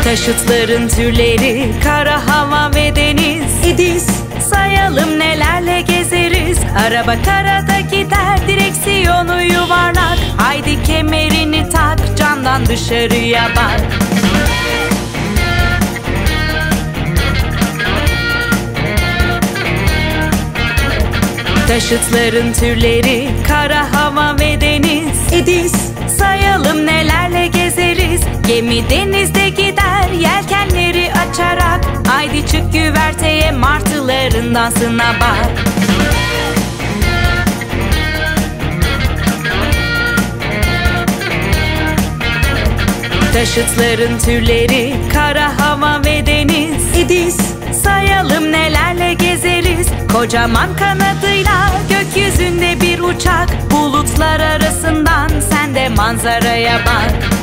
Taşıtların türleri kara, hava ve deniz. Edis sayalım nelerle gezeriz. Araba karada gider, direksiyonu yuvarlak. Haydi kemerini tak, camdan dışarıya bak. Taşıtların türleri kara, hava ve deniz. Edis sayalım nelerle gezeriz. Gemi denizde gider, yelkenleri açarak. Haydi çık güverteye, martıların dansına bak. Taşıtların türleri kara, hava ve deniz. Edis sayalım nelerle gezeriz. Kocaman kanadıyla gökyüzünde bir uçak. Bulutlar arasından sen de manzaraya bak.